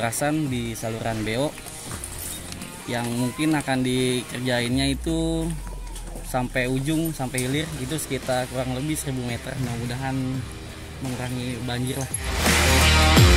pengerasan di saluran BO yang mungkin akan dikerjainnya itu sampai ujung, sampai hilir itu sekitar kurang lebih 1000 meter. Mudah-mudahan mengurangi banjir lah.